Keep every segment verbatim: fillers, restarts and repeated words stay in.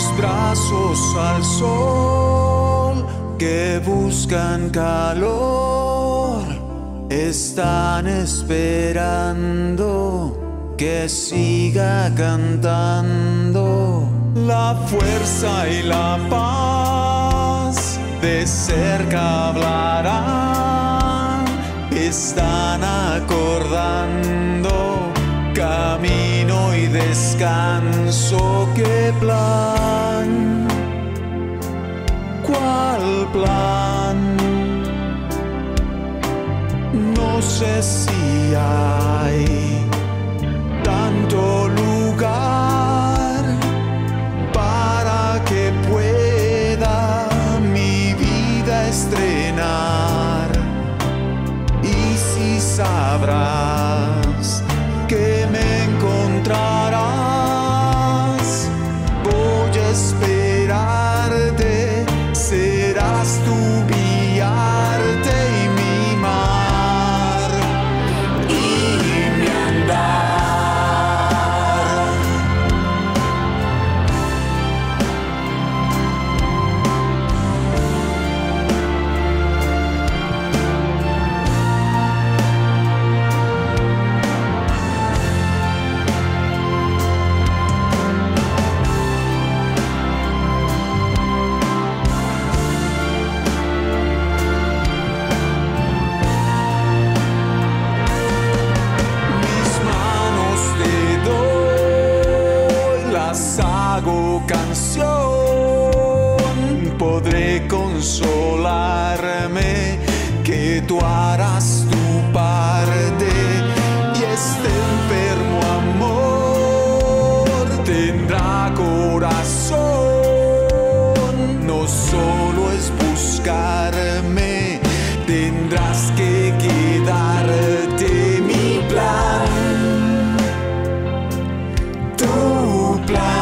mis brazos al sol, que buscan calor, están esperando que siga cantando. La fuerza y la paz de cerca hablarán, están acordando camino y descanso. ¿Qué plan? ¿Cuál plan? No sé si hay tanto lugar para que pueda mi vida estrenar. Y si sabrás que me encontrarás, voy a esperarte, serás tú mi arte y mi mar y mi andar. Hago canción, podré consolarme, que tú harás tu parte. Y este enfermo amor tendrá corazón, no solo es buscarme, tendrás que quedarte. Mi plan, tu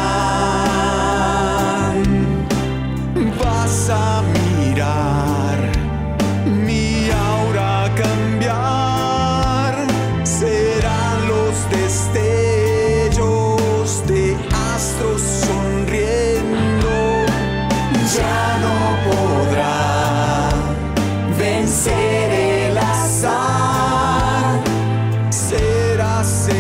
plan, vas a mirar mi aura cambiar, serán los destellos de astros sonriendo. Ya no podrá vencer el azar, será